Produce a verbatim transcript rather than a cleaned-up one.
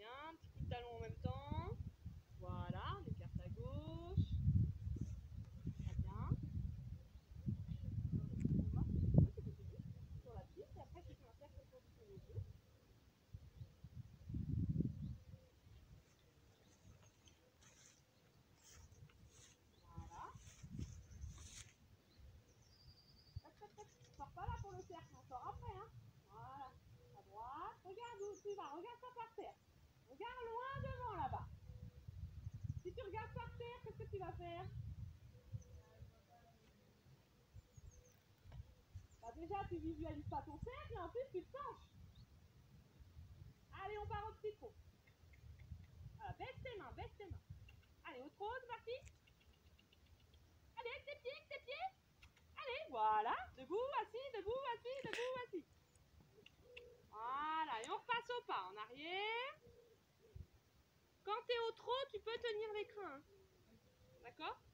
bien, petit coup de talon en même temps. Voilà, on écarte à gauche. Très bien. On marche sur la piste et après tu fais un cercle autour du pied. Voilà. Tac, tac, tac. On sort pas là pour le cercle, on sort après. Hein. Voilà. À droite. Regarde où tu vas, regarde ça par terre. Regarde loin devant là-bas. Si tu regardes par terre, qu'est-ce que tu vas faire? Bah déjà, tu visualises pas ton cercle et en plus, tu te penches. Allez, on part au petit trot. Voilà, baisse tes mains, baisse tes mains. Allez, au trot, c'est parti. Allez, avec tes pieds, avec tes pieds. Allez, voilà. Debout, assis, debout, assis, debout, assis. Voilà, et on repasse au pas en arrière. Quand tu es au trot, tu peux tenir les crins. Hein. D'accord?